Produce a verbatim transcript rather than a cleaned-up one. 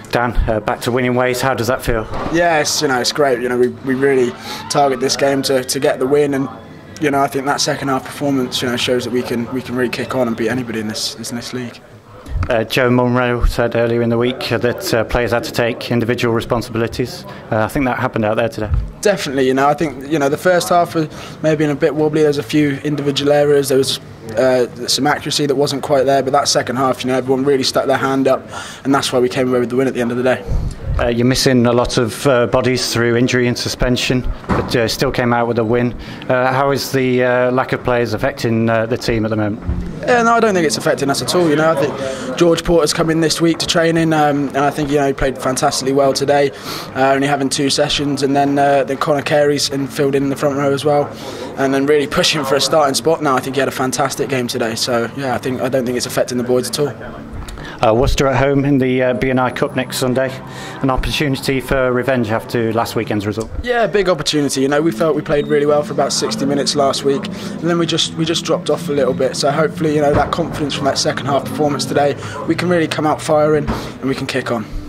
Dan, uh, back to winning ways. How does that feel? Yeah, it's, you know, it's great. You know, we, we really target this game to, to get the win, and you know, I think that second half performance, you know, shows that we can we can really kick on and beat anybody in this in this league. Uh, Joe Munro said earlier in the week that uh, players had to take individual responsibilities. Uh, I think that happened out there today. Definitely, you know, I think you know the first half was maybe a bit wobbly. There's a few individual errors. There was uh, some accuracy that wasn't quite there, but that second half, you know, everyone really stuck their hand up, and that's why we came away with the win at the end of the day. Uh, you're missing a lot of uh, bodies through injury and suspension, but uh, still came out with a win. Uh, how is the uh, lack of players affecting uh, the team at the moment? Yeah, no, I don't think it's affecting us at all. You know, I think George Porter's come in this week to training, um, and I think you know he played fantastically well today, uh, only having two sessions, and then uh, then Connor Carey's in, filled in in the front row as well, and then really pushing for a starting spot now. I think he had a fantastic game today. So yeah, I think I don't think it's affecting the boys at all. Uh, Worcester at home in the uh, B and I Cup next Sunday. An opportunity for revenge after last weekend's result. Yeah, big opportunity. You know, we felt we played really well for about sixty minutes last week, and then we just we just dropped off a little bit. So hopefully, you know, that confidence from that second half performance today, we can really come out firing and we can kick on.